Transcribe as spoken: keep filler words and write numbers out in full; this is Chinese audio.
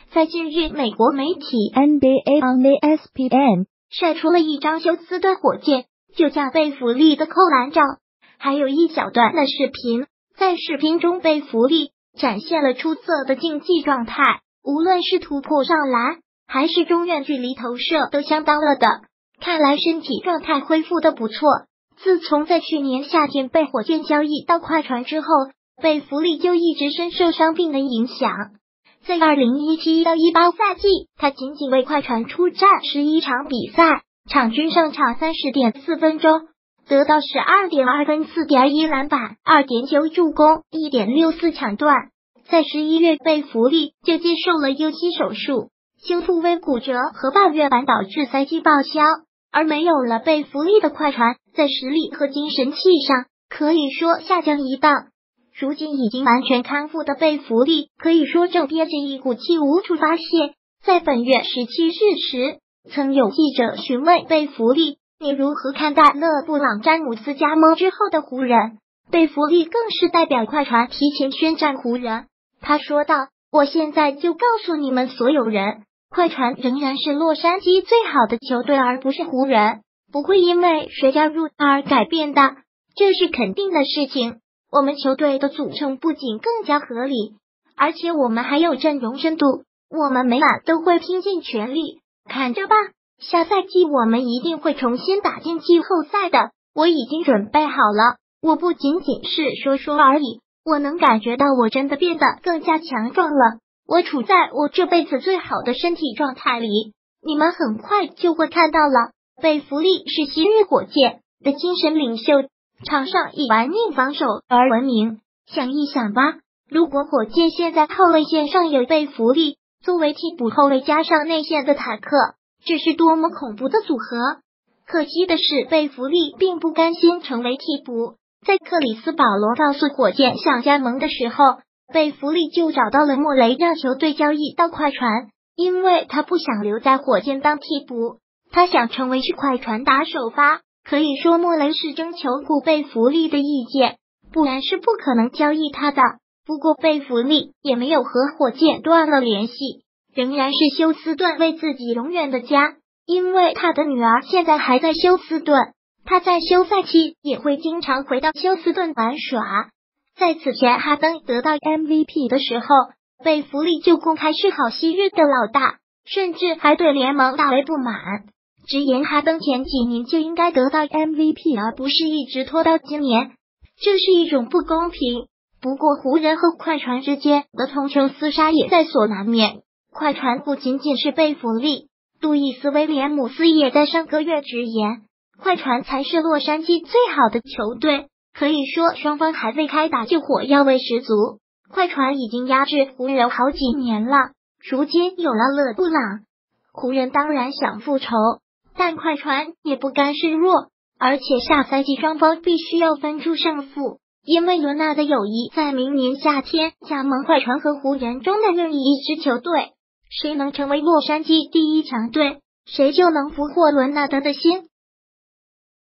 在近日，美国媒体 N B A on E S P N 晒出了一张休斯顿火箭救驾贝弗利的扣篮照，还有一小段的视频。在视频中，贝弗利展现了出色的竞技状态，无论是突破上篮还是中远距离投射都相当了得，看来身体状态恢复的不错。自从在去年夏天被火箭交易到快船之后，贝弗利就一直深受伤病的影响。在二零一七到一八赛季，他仅仅为快船出战十一场比赛，场均上场 三十点四 分钟，得到 十二点二 分 四点一 篮板 二点九 助攻 一点六四 抢断。在十一月，贝弗利就接受了右膝手术，修复微骨折和半月板导致赛季报销。而没有了贝弗利的快船，在实力和精神气上可以说下降一档。如今已经完全康复的贝弗利，可以说正憋着一股气无处发泄。在本月十七日时，曾有记者询问贝弗利，你如何看待勒布朗詹姆斯加盟之后的湖人？贝弗利更是代表快船提前宣战湖人。他说道，我现在就告诉你们所有人，快船仍然是洛杉矶最好的球队，而不是湖人，不会因为谁加入而改变的，这是肯定的事情。我们球队的组成不仅更加合理，而且我们还有阵容深度，我们每晚都会拼尽全力，看着吧，下赛季我们一定会重新打进季后赛的，我已经准备好了。我不仅仅是说说而已，我能感觉到我真的变得更加强壮了，我处在我这辈子最好的身体状态里，你们很快就会看到了。贝弗利是昔日火箭的精神领袖，场上以玩命防守而闻名。想一想吧，如果火箭现在后卫线上有贝弗利作为替补后卫，加上内线的塔克，这是多么恐怖的组合。可惜的是，贝弗利并不甘心成为替补。在克里斯保罗告诉火箭想加盟的时候，贝弗利就找到了莫雷，让球队交易到快船，因为他不想留在火箭当替补，他想成为去快船打首发。可以说莫雷是征求过贝弗利的意见，不然是不可能交易他的。不过贝弗利也没有和火箭断了联系，仍然是休斯顿为自己永远的家，因为他的女儿现在还在休斯顿，他在休赛期也会经常回到休斯顿玩耍。在此前哈登得到 M V P 的时候，贝弗利就公开示好昔日的老大，甚至还对联盟大为不满，直言哈登前几年就应该得到 M V P， 而不是一直拖到今年，这是一种不公平。不过湖人和快船之间的同球厮杀也在所难免，快船不仅仅是贝弗利，路易斯威廉姆斯也在上个月直言，快船才是洛杉矶最好的球队。可以说双方还未开打就火药味十足，快船已经压制湖人好几年了，如今有了勒布朗，湖人当然想复仇，但快船也不甘示弱，而且下赛季双方必须要分出胜负，因为伦纳的友谊在明年夏天加盟快船和湖人中的任意一支球队，谁能成为洛杉矶第一强队，谁就能俘获伦纳德的心。